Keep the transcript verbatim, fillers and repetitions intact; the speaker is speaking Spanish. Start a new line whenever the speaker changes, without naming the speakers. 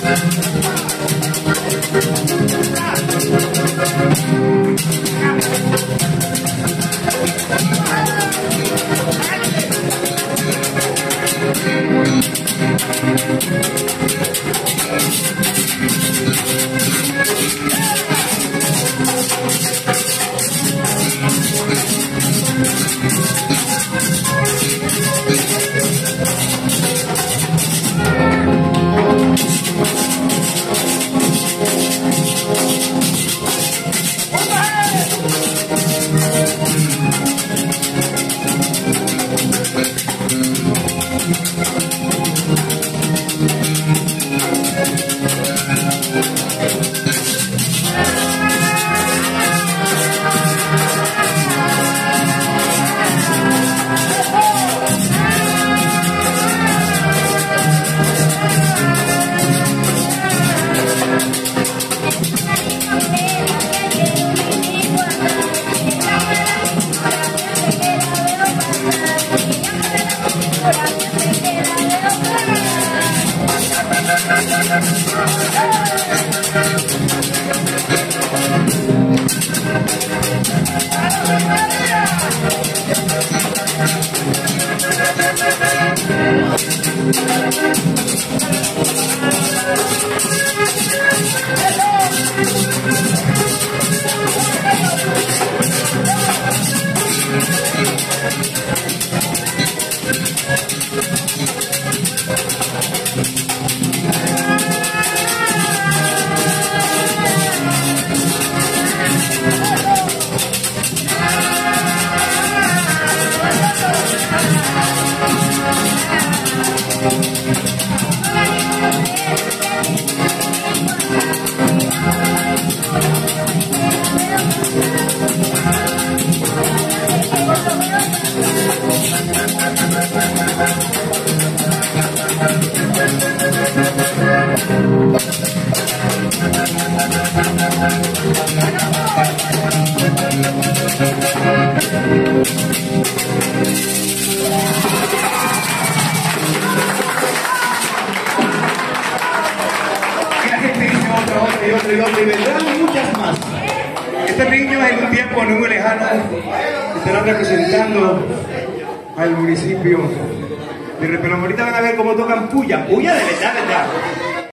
y otro y otro, y vendrán muchas más. Estos niños en un tiempo no muy lejano estarán representando al municipio de Repelón. Ahorita van a ver cómo tocan puya, puya de verdad, verdad.